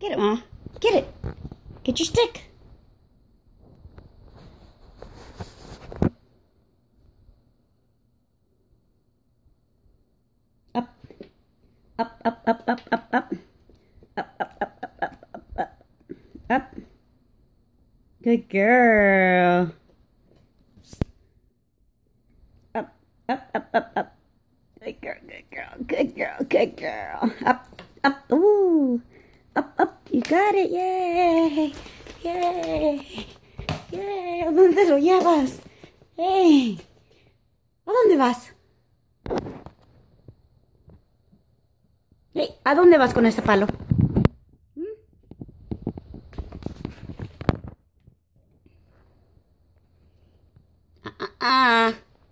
Get it, Ma. Get it. Get your stick. Up. Up, up, up, up, up, up. Up, up, up, up, up, up, up. Up. Good girl. Up, up, up, up, up. Good girl, good girl, good girl, good girl. Up, up, ooh. Up, up, you got it, yay. Yay. Yay, ¿a dónde lo llevas? Hey, ¿a dónde vas? Hey, ¿a dónde vas con ese palo? Ah.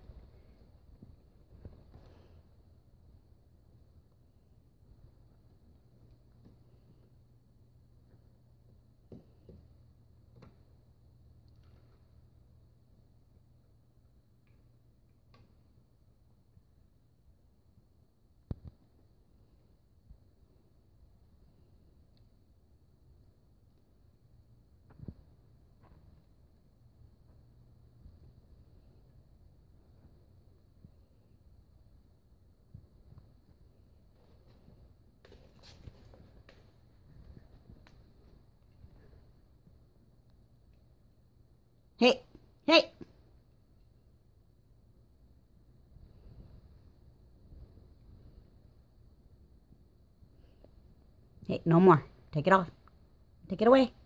Hey, hey. Hey, no more. Take it off. Take it away.